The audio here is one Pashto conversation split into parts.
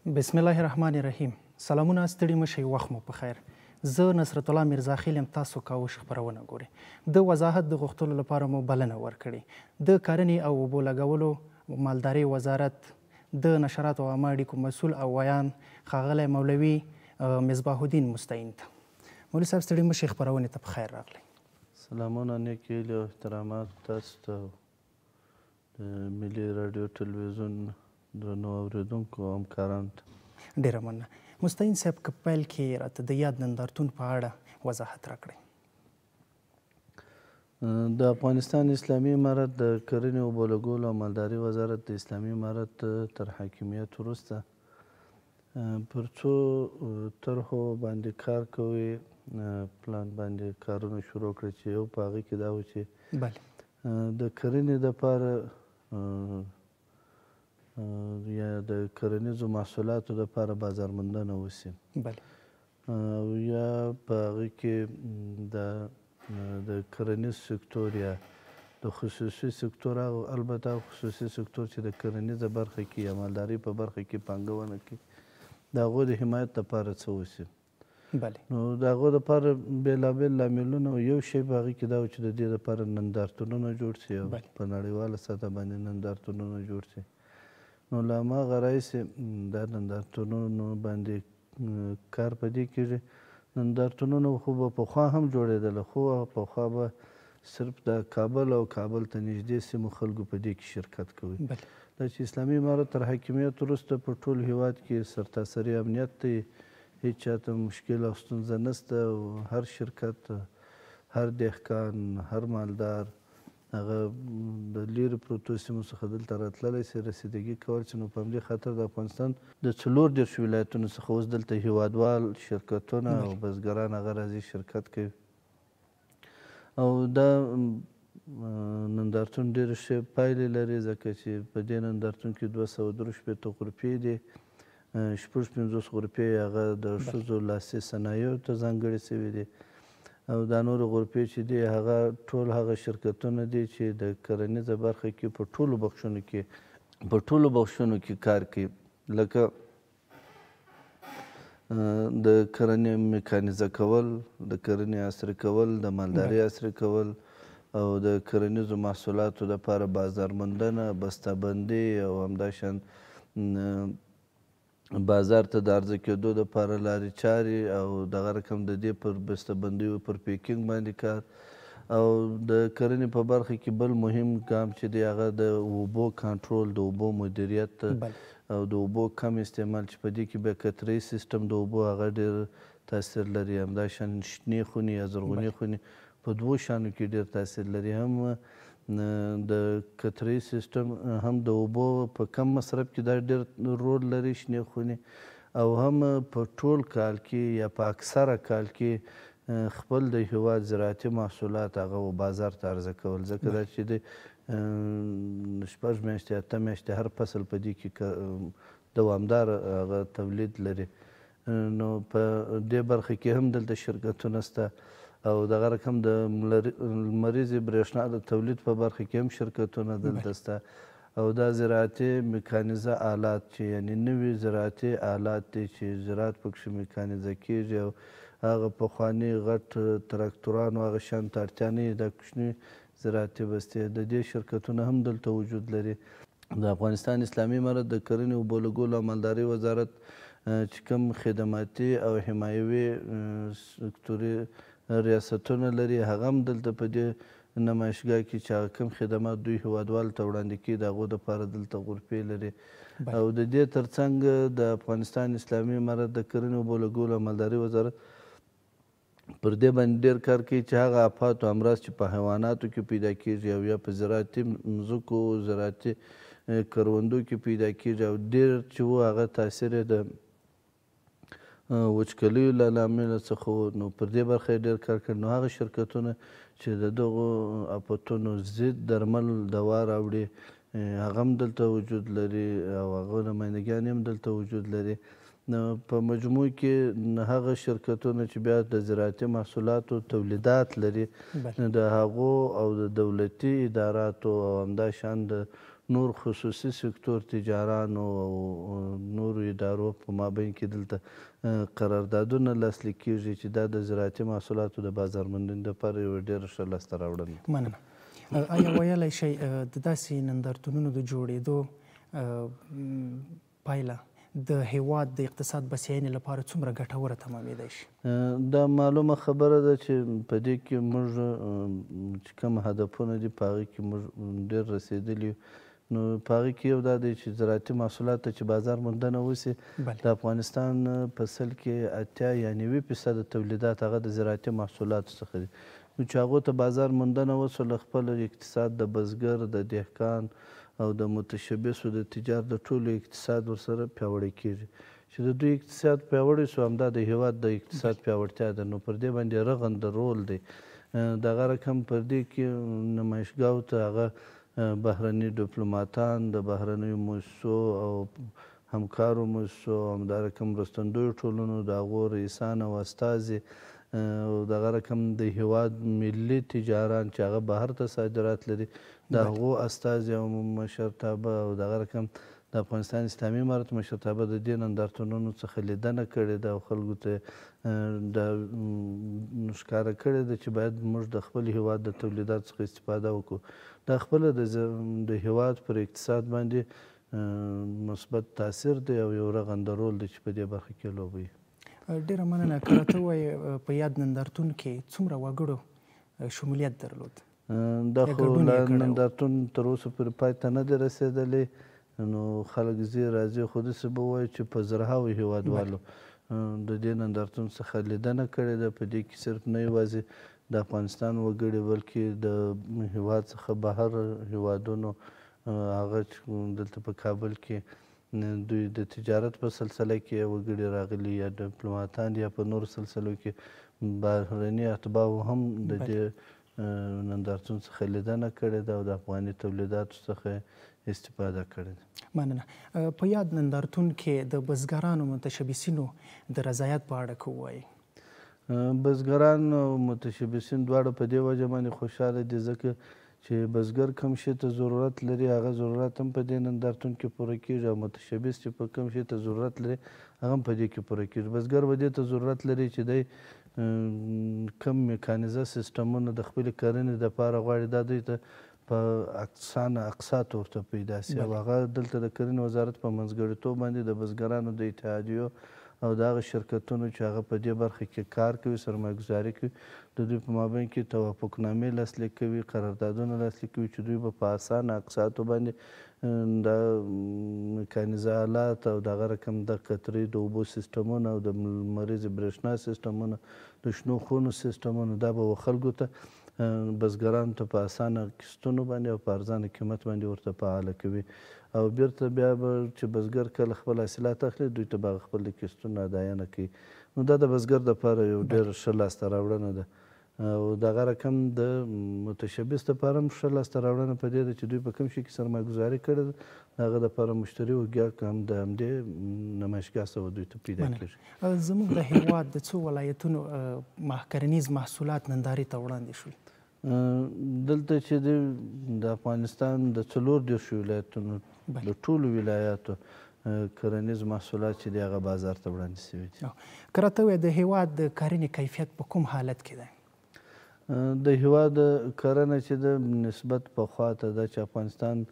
بسم الله الرحمن الرحیم. سلامونه، ستړي مشئ، وخت مو په خیر. زه نصرت الله میرزاخیل یم، تاسو کاوش خپرونه ګورئ. د وضاحت د غوښتلو لپاره مو بلنه ورکړې. د کرنې او اوبو لګولو مالدارۍ وزارت د نشراتو او عامه اړیکو مسؤل او ویان ښاغلی مولوي مصباح الدین مستعین ته. مولوي صاحب، ستړي مشئ، خپرونې ته په خیر راغلی. سلامونه، نیک هیلې او احترامات تاسو ته د ملي راډیو تلویزیون درنو اورېدونکو او همکارانو ته. ډېره مننه. مستعین صاحب، که پیل کې راته د یاد نندارتون په اړه وضاحت راکړئ. د افغانستان اسلامي امارت د کرنې اوبو لګولو او مالدارۍ وزارت د اسلامي امارت تر حاکمیت وروسته پر څو طرحو باندې کار کوي، پلان باندې کارونه شروع کړي چې یو په هغې کې دا و چې د کرنې دپاره یا د کرنیزو محصولاتو دپاره بازارموندنه وسي، او یا په هغې کې د کرنیز سکتور یا د خصوصي سکتور، البته خصوصي سکتور چې د کرنیزه برخه کې یا مالدارۍ په برخه کې پانګونه کوي، د هغو د حمایت دپاره څه وسي. نو د هغو دپاره بېلابېل لاملونه، یو شی په هغې کې دا و چې د دې دپاره نندارتونونه جوړ سي او په نړیواله سطح باندې نندارتونونه جوړ سي. نو له هماغه راهیسې دا نندارتونونو باندې کار په دې کېږي. نندارتونونه خو به پخوا هم جوړېدله، خو پخوا به صرف د کابل او کابل ته نږدې سیمو خلکو په دې کې شرکت کوي. دا چې اسلامي امارت تر حاکمیت وروسته په ټول هېواد کې سرتاسري امنیت دی، هېڅ چاته مشکل او ستونزه نشته، او هر شرکت، هر دهقان، هر مالدار هغه د لیرې پروتو سیمو څخه دلته راتللی سي، رسیدګي کولی سي. نو په همدې خاطر د افغانستان د 34 ولایتونو څخه اوس دلته هېوادوال شرکتونه او بزګران هغه راځي شرکت کوي. او دا نندارتون ډېرې ښې پایلې لري، ځکه چې په دې نندارتون کې 263 غرفې دي، 56 غرفې هغه د ښځو لاسي صنایعو ته ځانګړې شوي دي، او دا نورې غرفې چې دي هغه ټول هغه شرکتونه دي چې د کرنیزه برخه کې په ټولو بخشونو کې کار کوي، لکه د کرنې میکانیزه کول، د کرنې عصري کول، د مالدارۍ عصري کول، او د کرنیزو محصولاتو دپاره بازارموندنه، بسته‌بندي، او همداشان بازار ته د عرضه کېدو دپاره لارې چارې، او دغه رقم د دې پر بسته‌بندیو پر پیکینګ باندې کار. او د کرنې په برخه کې بل مهم ګام چې دی هغه د اوبو کنټرول، د اوبو مدیریت او د اوبو کم استعمال، چې په دې کې بیا قطره‌یي سیستم د اوبو هغه ډېر تاثیر لري. همداشان شنې خونې یا زرغونې خونې په دوو شیانو کې ډېر تاثیر لري، هم د قطره‌یي سیستم، هم د اوبو په کم مصرف کې دا ډېر رول لري شنې خونې، او هم په ټول کال کې یا په اکثره کال کې خپل د هېواد زراعتي محصولات هغه بازار ته عرضه کول، ځکه دا چې دی 6 میاشتې 8 میاشتې هر فصل په دې کې دوامدار هغه تولید لري. نو په دې برخه کې هم دلته شرکتونه شته، او دغه رقم د لمریزې برېښنا د تولید په برخه کې هم شرکتونه دلته شته. او دا زراعتي میکانیزه آلات چې یعنې نوي زراعتي آلات دي چې زراعت پکښې میکانیزه کېږي، او هغه پخواني غټ تراکتورانو هغه شیانو ته اړتیا نه وي، دا کوچني زراعتي بستې، د دې شرکتونه هم دلته وجود لري. د افغانستان اسلامي امارت د کرنې اوبو لګولو او مالدارۍ وزارت چې کوم خدماتي او حمایوي سکتوري ریاستونه لري، هغه هم دلته په دې نمایشګاه کې چې هغه کوم خدمات دوی هېوادوالو ته وړاندې کوي، د هغو دپاره دلته غرفې لري. او د دې تر څنګ د افغانستان اسلامي امارت د کرنې اوبو لګولو او مالدارۍ وزارت پر دې باندې ډېر کار کوي چې هغه آفات او امراض چې په حیواناتو کې پیدا کېږي، او یا په زراعتي مځکو، زراعتي کروندو کې پیدا کېږي، او ډېر چې و هغه تاثیر یې د وچکلیو له لامله څخه و. نو پر دې برخه یې ډېر کار کړی. نو هغه شرکتونه چې د دغو آفتونو ضد درمل دوا راوړي، هغه هم دلته وجود لري، او هغه نمایندګیان هم دلته وجود لري. نو په مجموع کې هغه شرکتونه چې بیا د زراعتي محصولاتو تولیدات لري، د هغو او د دولتي اداراتو او همداشان د نور خصوصي سکتور تجارانو او نورو ادارو په مابین کې دلته قراردادونه لاسلیک کیږي چې دا د زراعتي محصولاتو د بازارموندنې لپاره یوه ډېره ښه لاسته راوړنه ده. مننه. آیا ویلی شئ د داسې نندارتونونو د جوړېدو پایله د هیواد د اقتصاد بسیاینې لپاره څومره ګټوره تمامېدای شي؟ دا معلومه خبره ده چې په دې کې موږ چې کوم هدفونه دي په هغې کې موږ ډېر رسېدلي یو. نو په هغې کې یو دا دی چې زراعتي محصولات ته چې بازار موندنه وسي، د افغانستان په سل کې 80 یا 90% تولیدات هغه د زراعتي محصولاتو څخه دي. نو چې هغو ته بازار موندنه وسوله، خپل اقتصاد د بزګر، د دهقان او د متشبثو د تجار د ټولو اقتصاد ورسره پیاوړی کیږي. چې د دوی اقتصاد پیاوړی سو، همدا د هیواد د اقتصاد پیاوړتیا ده. نو پر دې باندې رغنده رول دی. دغه رقم پر دې کې نمایشګاو ته هغه بهرني ډیپلوماتان د بهرنیو مؤسسو او همکارو مؤسسو او همدا رقم مرستندویو ټولنو د هغو رئیسان او استازي او دغه رقم د هیواد ملي تجاران چې هغه بهر ته صادرات لري، د هغو استازي او مشرتابه او دغه رقم د افغانستان اسلامي امارت مشرتابه د دې نندارتونونو څخه لیدنه کړې ده او خلکو ته دا ښکاره کړې ده چې باید موږ د خپل هیواد د تولیداتو څخه استفاده وکړو. دا خپله د هیواد پر اقتصاد باندې مثبت تاثیر دی او یو رغنده رول دی چې په دې برخه کې لوبوي. ډېره مننه. که راته ووایې په یاد نندارتون کې څومره وګړو شمولیت درلود؟ دا خو نندارتون تر اوسه پورې پای ته نه دی رسېدلی. نو خلک ځي راځي، خو داسې به ووایو چې په زرهاوو هیوادوالو د دې نندارتون څخه لیدنه کړې ده. په دې کې صرف نه یوازې د افغانستان وګړي بلکې د هیواد څخه بهر هیوادونو، هغه چې دلته په کابل کې دوی د تجارت په سلسله کې وګړي راغلي یا ډیپلوماتان یا په نورو سلسلو کې بهرني اتباعو هم د دې نندارتون څخه لیدنه کړې ده او د افغاني تولیداتو څخه استفاده کړې ده. مننه. په یاد نندارتون کې د بزګرانو متشبثینو د رضایت په اړه که ووایي؟ بزګران او متشبثین دواړه په دې وجه باندې خوشحاله دي ځکه چې بزګر کوم شي ته ضرورت لري هغه ضرورت هم په دې نندارتون کې پوره کېږي، او متشبث چې په کوم شي ته ضرورت لري هغه هم په دې کې پوره کېږي. بزګر به دې ته ضرورت لري چې دی کوم میکانیزه سیستمونه د خپلې کرنې دپاره غواړي، دا دوی ته په اقسانه اقساط ورته پیدا سي. او هغه دلته د کرنې وزارت په منځګړیتوب باندې د بزګرانو د اتحادیو او د هغه شرکتونو چې هغه په دې برخه کې کار کوي، سرمایه ګزاري کوي، د دوی په مابین کې توافقنامې لاسلیک کوي، قراردادونه لاسلیک کوي چې دوی به په اسانه اقساطو باندې د میکانیزه آلات او دغه رقم د قطرې د اوبو سیستمونه او د لمریزې برېښنا سیستمونه، د شنو خونو سیستمونه، دا به خلکو ته بزګرانو ته په اسانه قسطونو باندې او په ارزانه قیمت باندې ورته فعاله کوي. او بیرته بیا به چې بزګر کله خپل حاصلات اخلي، دوی ته به خپل د قسطونو اداینه کوي. نو دا د بزګر دپاره یو ډېر ښه لاسته راوړنه ده. او دغه رقم د متشبث دپاره هم ښه لاسته راوړنه په دې ده چې دوی په کوم شي کې سرمایه ګزاري کړې ده، د هغه دپاره مشتري وګیا هم د همدې نمایشګاه څخه دوی ته پیدا کېږي. زموږ د هیواد د څو ولایتونو کرنیز محصولات نندارې ته وړاندې شول. دلته چې د افغانستان د 34 ولایتونو د ټولو ولایاتو کرنیز محصولات چې دی هغه بازار ته وړاندې شوي دي. که راته ووایې د هیواد د کرنې کیفیت په کوم حالت کې دی؟ د هیواد کرنه چې د نسبت پخوا ته ده چې افغانستان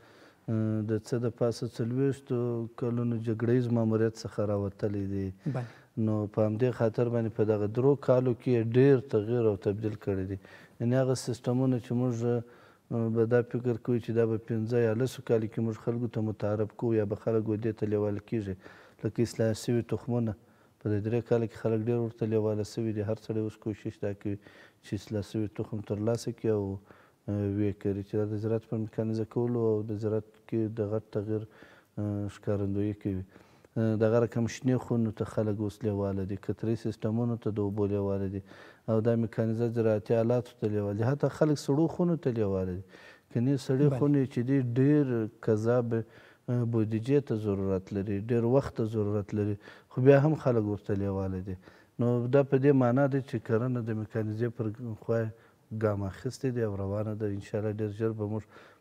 د څه د پاسه 40 کلونو جګړیز ماموریت څخه راوتلی دی. نو په همدې خاطر باندې په دغه 3 کالو کې ډېر تغییر او تبدیل کړی دی. یعنې هغه سیستمونه چې موږ به دا فکر کوو چې دا به 15 یا 10 کالو کې موږ خلکو ته متعارف کوو یا به خلک دې ته لیواله کېږي، لکه اصلاح شوي تخمونه په دې 3 کاله کې خلک ډېر ورته لیواله شوي دي. هر سړی اوس کوشش دا کوي چې اصلاح شوي تخم ترلاسه کړي او ویې کړي، چې دا د زراعت په میکانیزه کولو او د زراعت کې د غټ تغییر ښکارندویي کوي. دغه رقم شنې خونو ته خلک اوس لیواله دي، قطري سیستمونو ته د اوبو لیواله دي، او دا میکانیزه زراعتي آلاتو ته لیواله دي، حتی خلک سړو خونو ته لیواله دي. کنې سړې خونې چې دي ډېر کذاب بودیجې ته ضرورت لري، ډېر وخت ته ضرورت لري، خو بیا هم خلک ورته لیواله دي. نو دا په دې معنا دی چې کرنه د میکانیزې پر خوا ګام اخیستی دی او روانه ده. انشاءالله ډېر ژر به موږ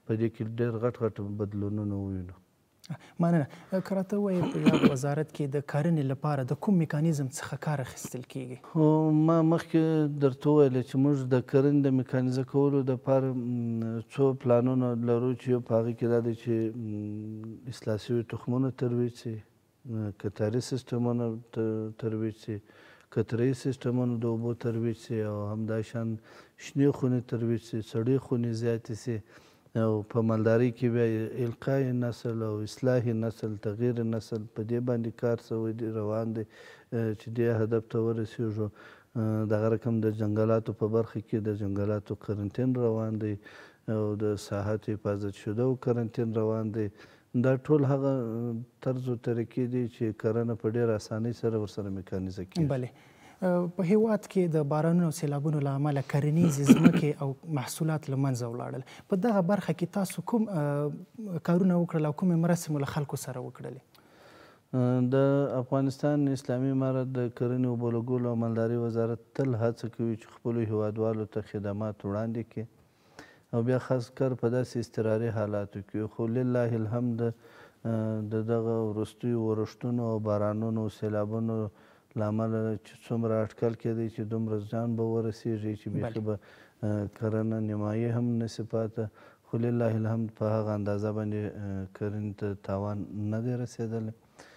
په دې کې ډېر غټ بدلونونه ووینو. مننه. که راته ووایې په یاد وزارت کې د کرنې لپاره د کوم میکانیزم څخه کار اخیستل کیږي؟ خو ما مخکې درته وویل چې موږ د کرنې د میکانیزه کولو دپاره څو پلانونه لرو چې یو په هغې کې دا دی چې اصلاح شوي تخمونه ترویج سي، کتاري سیستمونه ترویج سي، قطره‌ایي سیستمونه د اوبو ترویج سي او همداشان شنې خونې ترویج سي، سړې خونې زیاتې سي او په مالدارۍ کې بیا القای نسل او اصلاح نسل، تغییر نسل په دې باندې کار شوی دی، روان دی چې دې هدف ته ورسېږو. دغه رقم د جنګلاتو په برخه کې د جنګلاتو قرنطین روان دی او د ساحات حفاظت شده قرنطین روان دی. دا ټول هغه طرز و طریقې دي چې کرنه په ډېر اسانۍ سره ورسره میکانیزه کېږي. بلې. په هیواد کې د بارانونو او سیلابونو له امله کرنیزې ځمکې او محصولات له منځه ولاړل. په دغه برخه کې تاسو کوم کارونه وکړل او کومې مرستې مو له خلکو سره وکړلې؟ د افغانستان اسلامي امارت د کرنې، اوبو لګولو او مالدارۍ وزارت تل هڅه کوي چې خپلو هیوادوالو ته خدمات وړاندې کړي او بیا خاص کر په داسې اضطراري حالاتو کې. خو لله الحمد د دغه وروستیو ورښتونو او بارانونو او سیلابونو له امله چې څومره اټکل کېدی چې دومره زیان به ورسېږي چې بیخي به کرنه نیمایي هم نشي پاته. خو لله الحمد په هغه اندازه باندې کرنې ته تاوان نه دی رسېدلی.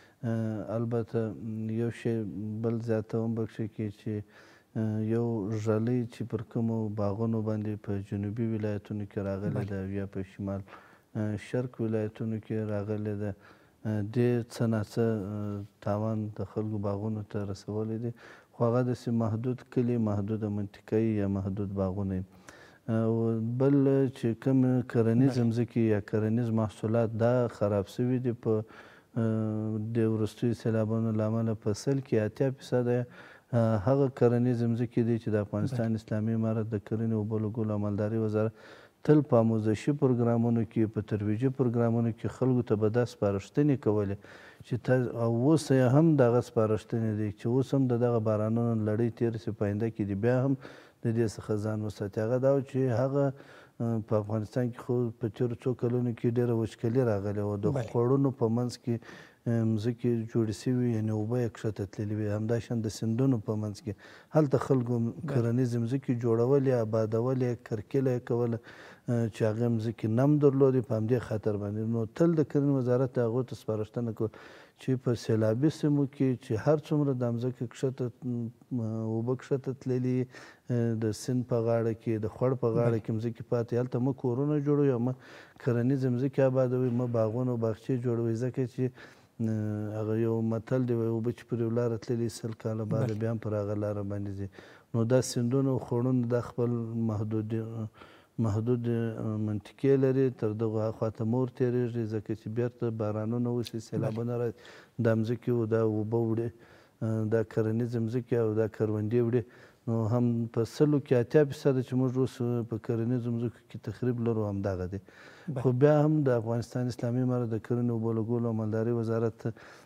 البته یو شی بل زیاتوم پکښې کې چې یو ژړۍ چې پر کومو باغونو باندې په جنوبي ولایتونو کې راغلې ده یا په شمال شرق ولایتونو کې راغلې ده، دې څه ناڅه تاوان د خلکو باغونو ته رسولی دی. خو هغه داسې محدود کلي، محدوده منطقه یا محدود باغونه او بل چې کوم کرنیز ځمکې یا کرنیز محصولات دا خراب شوي دي په د وروستیو سیلابونو له امله په سل کې 80% هغه کرنیز ځمکې دي چې د افغانستان اسلامي امارت د کرنې، اوبو لګولو او مالدارۍ وزارت تل په آموزشي پروګرامونو کې، په ترویجي پروګرامونو کې خلکو ته به دا سپارښتنې کولې چې او اوس هم دغه سپارښتنې دي چې اوس هم د دغه بارانونو لړۍ تېر سي، په آینده کې دې بیا هم د دې څخه ځان وساتي. هغه دا چې هغه په افغانستان کې خو په تېرو څو کلونو کې ډېره وچکلي راغلې وه، د خوړونو په منځ کې مځکې جوړې شوي یعنې اوبه یې کښته تللې وې، همداشان د سیندونو په منځ کې هلته خلکو کرنیزې مځکې جوړولې، آبادولې، کرکیله یې کوله چې هغه مځکې نم درلودې په همدې خاطر باندې. نو تل د کرنې وزارت هغو ته سپارښتنه کول چې په سیلابي سیمو کې چې هر څومره د مځکې کښته اوبه کښته تللي، د سیند په غاړه کې، د خوړ په غاړه کې مځکې پاتې، هلته مه کورونه جوړوئ او مه کرنیزې مځکې آبادوئ، مه باغونه او باغچې جوړوئ، ځکه چې هغه یو متل دی وایي اوبه چې پر یو لاره تللي 100 کاله بعد بیا هم پر هغه لاره باندې ځي. نو دا سیندونه او خوړونه دا خپل محدود منطقې لري، تر دغه خواته مور تېرېږي ځکه چې بیرته بارانونه وشي، سیلابونه راشي، دا مځکې دا اوبه وړي، دا کرنیزې مځکې او دا کروندې وړي. نو هم په 100 کې 80% چې موږ اوس په کرنیزو مځکو کې تخریب لرو همدغه دی. خو بیا هم د افغانستان اسلامي امارت د کرنې، اوبو لګولو او مالدارۍ وزارت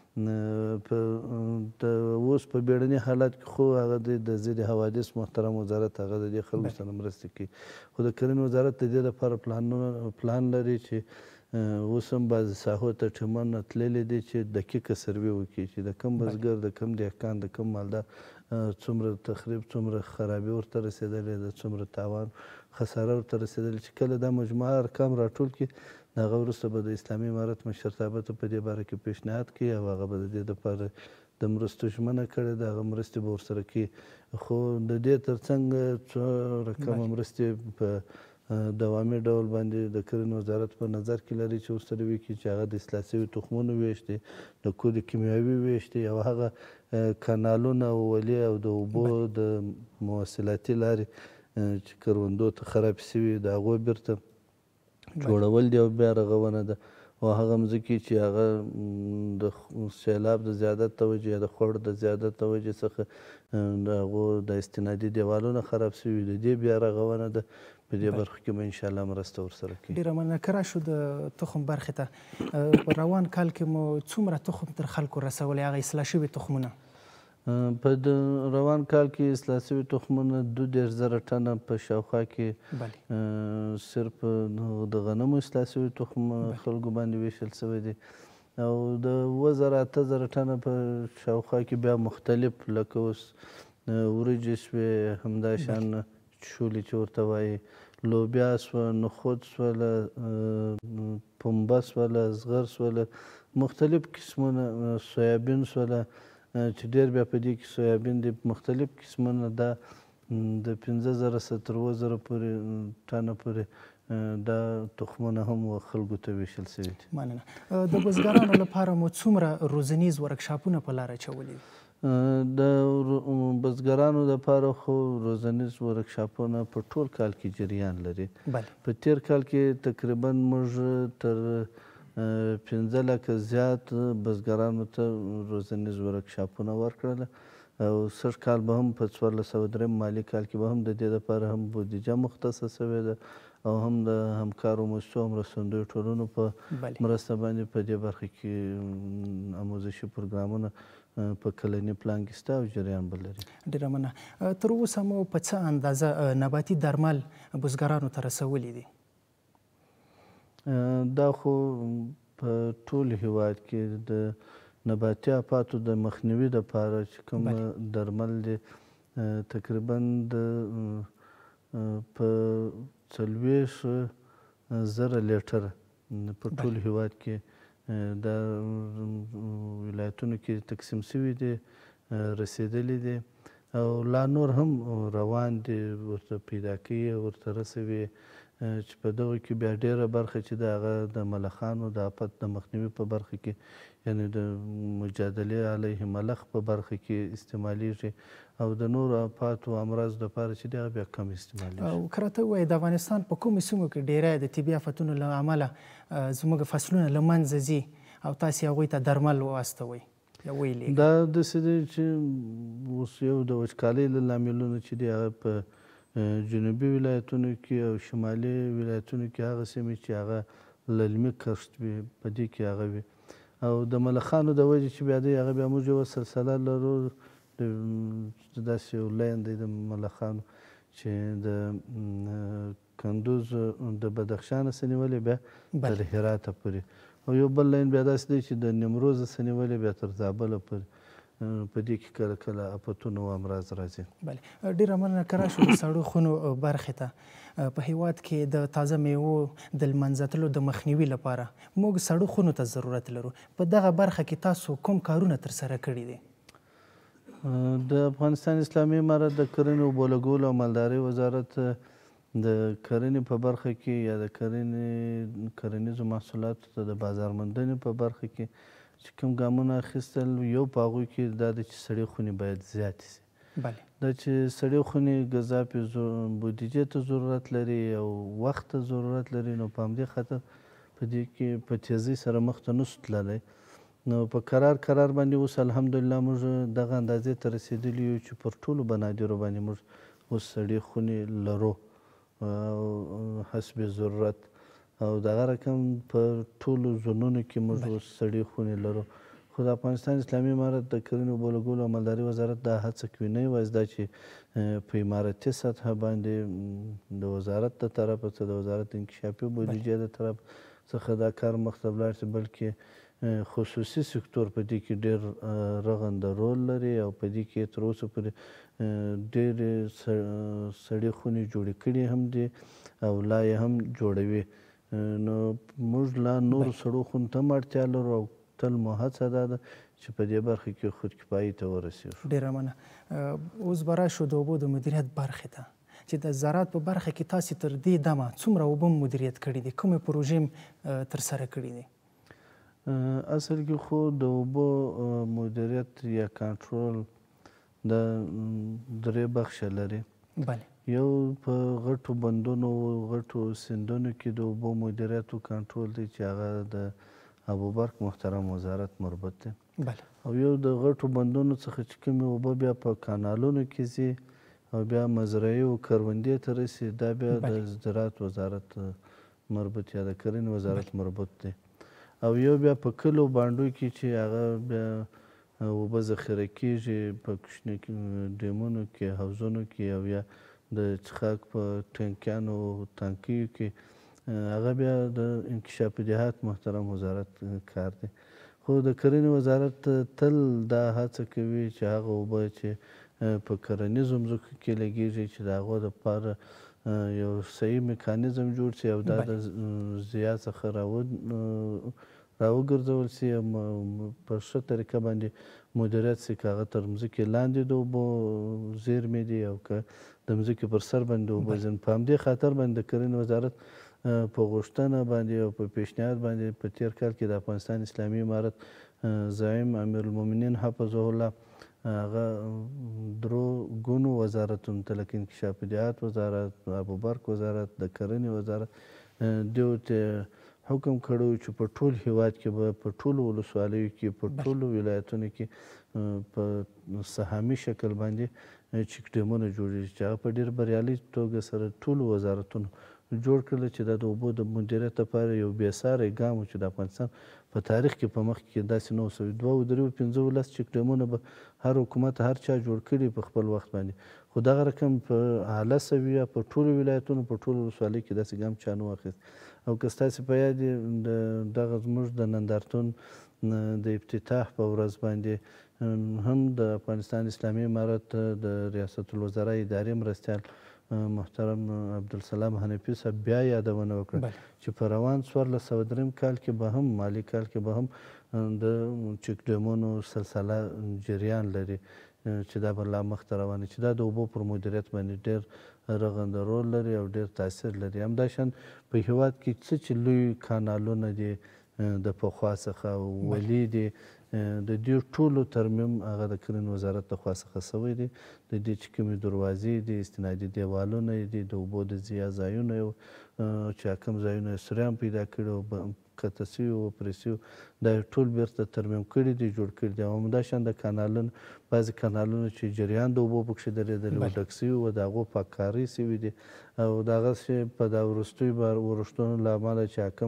اوس په بیړني حالات کې خو هغه د ضد حوادث محترم وزارت هغه د دې خلکو سره مرسته کوي. خو د کرنې وزارت د دې لپاره پلان لري چې اوس هم بعضې ساحو ته ټیمونه تللي دي چې دقیقه سروې وکړي چې د کوم بزګر، د کوم دهقان، د کوم مالدار څومره تخریب، څومره خرابي ورته رسېدلې ده، څومره تاوان خساره ورته رسېدلې، چې کله دا مجموعه ارقام راټول کړي د هغه وروسته به د اسلامي امارت مشرتابه ته په دې باره کې پیشنهاد کوي او هغه به د دې دپاره د مرستو ژمنه کړې ده، هغه مرستې به ورسره کوي. خو د دې تر څنګ څو رقمه مرستې په دوامي ډول باندې د کرنې وزارت په نظر کې لري چې ورسره وکړي چې هغه د اصلاح شوي تخمونو ویش دی، د کود کیمیاوي ویش دی او هغه کانالونه او ولې او د اوبو د مواصلاتي لارې چې کروندو ته خراب شوي د هغو بیرته جوړول دي او بیا رغونه ده. او هغه مځکې چې هغه د سیلاب د زیادت توجه یا د خوړ د زیادت توجه څخه د هغو د استنادي دیوالونه خراب شوي، د دې بیا رغونه ده. په دې برخه کې به انشاءالله مرسته ورسره کوي. ډېره مننه. که راشو د تخم برخې ته، په روان کال کې مو څومره تخم تر خلکو رسولی، هغه اصلاح شوي تخمونه؟ په د روان کال کې اصلاح شوي تخمونه 22,000 ټنه په شاوخوا کې صرف د غنمو اصلاح شوي تخم خلکو باندې ویشل شوی دی او د 7,000 ټنه په شاوخوا کې بیا مختلف لکه اوس وریجې شوې همداشان شولې چې ورته وایي لوبیا شوه نخود شوله پنبه شوله زغر شوله مختلف قسمونه سویابین شوله چې ډېر بیا په دې کې سویابین دي مختلف قسمونه دا د 15,000 څخه تر 7,000 پورې ټنه پورې دا تخمونه هم خلکو ته ویشل شوي دي. مننه. د بزګرانو لپاره مو څومره روزنیز ورکشاپونه په لاره اچولي دي؟ د بزګرانو لپاره خو روزنیز ورکشاپونه په ټول کال کې جریان لري. په تیر کال کې تقریبا موږ تر 15 لکه زیات بزګرانو ته روزنیز ورکشاپونه ورکړل او سږ کال به هم په 1403 مالي کال کې به هم د دې لپاره هم بودیجه مختصه شوې ده او هم د همکارو مؤسسو او مرستندویو ټولنو په مرسته باندې په دې برخه کې آموزشي پروګرامونه په کلني پلان کې شته او جریان به لري. ډېره مننه. تر اوسه مو په څه اندازه نباتي درمل بزګرانو ته رسولي دي؟ دا خو په ټول هیواد کې د نباتي آفاتو د مخنیوي دپاره چې کوم درمل دي تقریبا په 40,000 لیټره په ټول هیواد کې دا ولایتونو کې تقسیم شوي دي رسېدلي دي او لا نور هم روان دي ورته پیدا کوي ورته رسوي چې په دغه کې بیا ډېره برخه چې د هغه د ملخانو د آفت د مخنیوي په برخه کې یعنې د مجادلې علیه ملخ په برخه کې استعمالیږي او د نورو آفاتو او امراضو دپاره چې دی هغه بیا کم استعمالیږي. او که راته ووایي د افغانستان په کومو سیمو کې ډېری د طبي آفتونو له امله زموږ فصلونه له منځه ځي او تاسې هغوی ته درمل واستوئ یا ویې دا داسې دی چې اوس یو د وچکالۍ له لاملونو چې دی هغه په جنوبي ولایتونو کې او شمالي ولایتونو کې هغه سیمې چې هغه للمي کښت وي په دې کې هغه وي او د ملخانو د وجې چې بیا دی هغه بیا موږ یوه سلسله لرو داسې یو لاین دی د ملخانو چې د کندوز د بدخشان څخه نیولې بیا تر هراته پورې او یو بل لاین بیا داسې دی چې د نیمروز څخه نیولې بیا تر زابله پورې په دې کې کله کله آفتونه او امراض راځي. بله ډېره مننه. که راشو د سړو خونو برخې ته په هیواد کې د تازه میوو د لمنځه تللو د مخنیوي لپاره موږ سړو خونو ته ضرورت لرو. په دغه برخه کې تاسو کوم کارونه ترسره کړي دي؟ د افغانستان اسلامي امارت د کرنې اوبو لګولو او مالدارۍ وزارت د کرنې په برخه کې یا د کرنیزو محصولاتو ته د بازار موندنې په برخه کې چې کوم ګامونه اخیستل یو په هغوی کې دا ده چې سړې خونې باید زیاتې شي. دا چې سړې خونې غذا پې بودیجې ته ضرورت لري او وخت ته ضرورت لري نو په همدې خاطر په دې کې په تیزۍ سره مخ ته نسو تللی نو په قرار باندې اوس الحمدلله موږ دغه اندازې ته رسېدلي یو چې پر ټولو بنادرو باندې موږ اوس سړې خونې لرو او حسب ضرورت او دغه رقم په ټولو زونونو کې موږ اوس سړې خونې لرو. خو د افغانستان اسلامي امارت د کرنې اوبو لګولو او مالدارۍ وزارت دا هڅه کوي نه یوازې دا چې په امارتي سطحه باندې د وزارت د طرفه څخه د وزارت انکشافي بودیجې د طرف څخه دا کار مخته ولاړ شي بلکې خصوصي سکتور په دې کې ډېر رغنده رول لري او په دې کې تر اوسه پورې ډېرې سړې خونې جوړې کړي هم دي او لا یې هم جوړوي نو موږ لا نورو سړو خونو ته هم اړتیا لرو او تل مو هڅه دا ده چې په دې برخه کې خودکفایي ته ورسېږو. ډېره مننه. اوس به راشو د اوبو د مدیریت برخې ته چې د زراعت په برخه کې تاسې تر دې دمه څومره اوبه مدیریت کړي دي کومې پروژې ترسره کړي دي؟ اصل کې خو د اوبو مدیریت یا کنټرول د درې بخشه لري. یو په غټو بندونو غټو سیندونو کې د اوبو مدیریت او کنټرول دی چې هغه د ابوبرک محترم وزارت مربوط دی او یو د غټو بندونو څخه چې کومې اوبه بیا په کانالونو کې ځي او بیا مزرعي او کروندې ته رسي دا بیا د زراعت وزارت مربوط یا د کرنې وزارت مربوط دی او یو بیا په کلو بانډو کې چې هغه بیا اوبه ذخیره کیږي په کوچني ډیمونو کې، حوضونو کې او یا د څښاک په ټینکیانو او ټانکیو کې، هغه بیا د انکشاف دهات محترم وزارت کار دی. خو د کرنې وزارت تل دا هڅه کوي چې هغه اوبه چې په کرنیزو مځکو کې لګیږي چې د هغو دپاره یو صحیح میکانیزم جوړ شي او دا د ضیا څخه راوګرځول سي او په ښه طریقه باندې مدیریت سي، که هغه تر مځکې لاندې د اوبو زیرمې دي او که د مځکې پر سر باندې د اوبو زیرمې. په همدې خاطر باندې د کرنې وزارت په غوښتنه باندې او په پیشنهاد باندې په تېر کال کې د افغانستان اسلامي امارت زعیم امیرالمؤمنین حفظه الله هغه درو ګونو وزارتونو ته لکه انکشاف دهات وزارت، ابوبرک وزارت، د کرنې وزارت دیو ته حکم کړی و چې په ټول هیواد کې به په ټولو ولسوالیو کې په ټولو ولایتونو کې په سهامي شکل باندې چیک ډیمونه جوړېږي چې هغه په ډېر بریالي توګه سره ټولو وزارتونو جوړ کړل چې دا د اوبو د مدیریت لپاره یو بېساری ګام و چې د افغانستان په تاریخ کې په مخکې کې داسې نه و سوی. 2 چیک ډیمونه به هر حکومت هر چا جوړ کړي په خپل وخت باندې، خو دغه رقم په اعلی سویه په ټولو ولایتونو په ټولو ولسوالیو کې داسې ګام چا نه واخیست. او که ستاسې په یاد وي دغه زموږ د نندارتون د افتتاح په ورځ باندې هم د افغانستان اسلامي امارت د ریاست الوزرا ادارې مرستیال محترم عبدالسلام حنفي صاحب بیا یادونه وکړه چې په روان 1403 کال کې به هم مالي کال کې به هم د چیک ډیمونو سلسله جریان لري چې دا به لا مخته روانه چې دا د اوبو پر مدیریت باندې ډېر رغنده رول لري او ډېر تاثیر لري. همداشان په هیواد کې څه چې لوی کانالونه دي د پخوا څخه ولي دي د دې ټولو ترمیم هغه د کرنې وزارت لخوا څخه سوی دی. د دې چې کومې دروازې دي، استنادي دیوالونه دي، د اوبو د ضیا ځایونه چې کوم ځایونه یې سوریان پیدا کړي او قطع سوي و پرې سوي دا یې ټول بیرته ترمیم کړي دي، جوړ کړي دي. او همداشان د کانالونو بعضې کانالونه چې جریان د اوبو پکښې درېدلي و ډک سوي و د هغو پاککارۍ سوي دي او دغسې په دا وروستیو ورښتونو له امله چې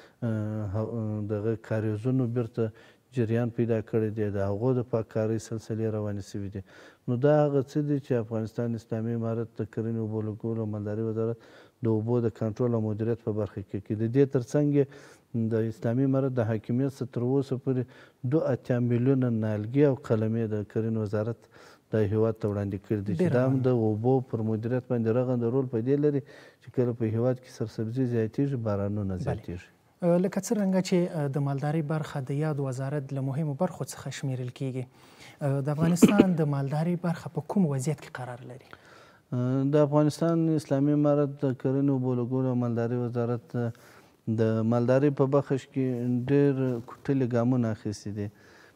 کوم دغه کاریزونو بیرته جریان پیدا کړی دی، د هغو د پاککارۍ سلسلې روانې سوي دي. نو دا هغه څه دي چې افغانستان اسلامي امارت د کرنې اوبو لګولو او مالدارۍ وزارت د اوبو د کنټرول او مدیریت په برخه کې کوي. د دې ترڅنګ د اسلامي امارت د حاکمیت څخه تر اوسه پورې 2 میلیونه نیالګي او قلمې د کرنې وزارت د هیواد ته وړاندې کړي دي چې دا هم د اوبو پر مدیریت باندې رغنده رول په دې لري چې کله په هیواد کې سرسبزي زیاتېږي، بارانونه زیاتېږي. لکه څرنګه چې د مالدارۍ برخه د یاد وزارت له مهمو برخو څخه شمیرل کیږي، د افغانستان د مالدارۍ برخه په کوم وضعیت کې قرار لري؟ د افغانستان اسلامي امارت د کرنې اوبو لګولو او مالدارۍ وزارت د مالدارۍ په بخش کې ډېر کوټلي ګامونه اخیستي دي.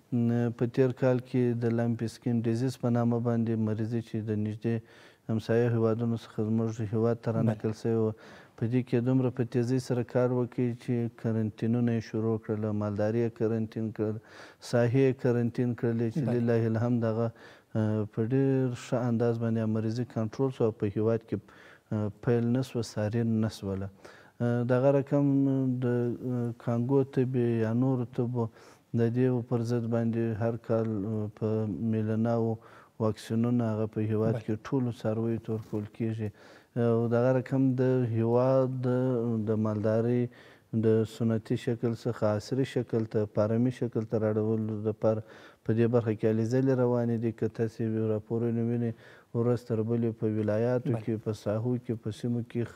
په تېر کال کې د لمپي سکین ډیزیز په نامه باندې مریضي چې د نږدې همسایه هیوادونو څخه زموږ هیواد ته رانقل سوی و، په دې کې دومره په تیزۍ سره کار وکړي چې کرنتینونه یې شروع کړل، مالداري یې کرنتین کړل، ساحې یې کرنتین کړلې چې لله الحمد هغه په ډېر ښه انداز باندې مریضي کنټرول شوه او په هیواد کې پیل نه سوه، سارین نه سوله. دغه رقم د کانګو تبې یا نورو تبو د دې پر ضد باندې هر کال په میلیوناو واکسینونه هغه په هیواد کې ټولو څارویو ته ورکول کېږي او دغه رقم د هیواد د مالدارۍ د سنتي شکل څخه عصري شکل ته فارمي شکل ته راوړلو لپاره په دې برخه کې هلې ځلې روانې دي. که تاسې راپورونه وینئ ورځ تر بلې په ولایاتو کې، په ساحو کې، په سیمو کې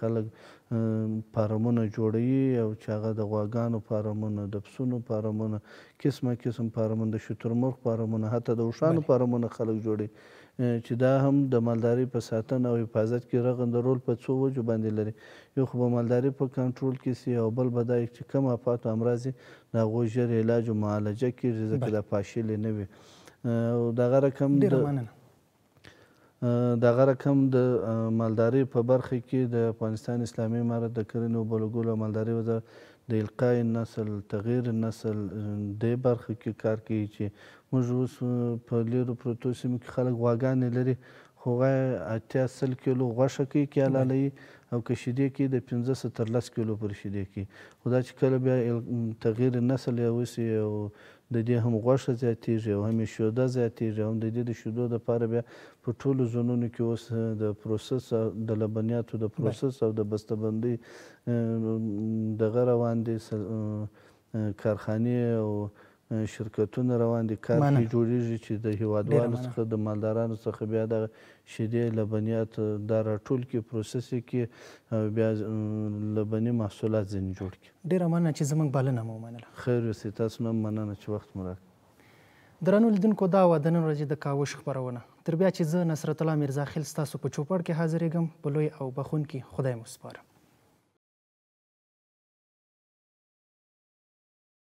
خلک فارمونه جوړوي او چې هغه د غواګانو فارمونه، د پسونو فارمونه، قسمه قسم فارمونه، د شترمرغ فارمونه، حتی د اوښانو فارمونه خلک جوړوي چې دا هم د مالدارۍ په ساتنه او حفاظت کې رغنده رول په څو وجو باندې لري. یو خو به مالداري په کنټرول کې سي او بل به دا چې کوم آفات او امراض د هغو ژر علاج او معالجه کېږي ځکه دا پاشلې نه وي. او دغه رقم د مالدارۍ په برخه کې د افغانستان اسلامي امارت د کرنې اوبو لګولو او مالدارۍ وزارت د القای نسل، تغییر نسل دې برخه کې کار کوي چې موږ اوس په لیرو پرتو سیمو کې خلک غواګانې لري خو هغه 80 کیلو غوښه کوي کې حلالوي او که شیدې کوي د 15 تر 10 کیلو پورې شیدې کوي. خو دا چې کله بیا تغییر نسل یا وسي او د دې هم غوښه زیاتېږي او هم یې شوده زیاتېږي او هم د دې د شیدو دپاره بیا په ټولو زونونو کې اوس د پروسس د لبنیاتو د پروسس او د بسته‌بندۍ دغه روان دي کارخانې او شرکتونه روان دي کار پرې جوړېږي چې د هیوادوالو څخه د مالدارانو څخه بیا دغه شیدې لبنیات دا راټول کړي پروسس یې کړي او بیا لبني محصولات ځینې جوړ کړي. ډېره مننه چې زموږ بلنه مو ومنله. خیر اوسئ، تاسو نه هم مننه چې وخت مو راکړ. درنو لیدونکو دا وه د نن ورځې د کاوش خپرونه. تر بیا چې زه نصرت الله میرزاخیل ستاسو په چوپړ کې حاضرېږم په لوی او بخښونکي خدای مو سپارم.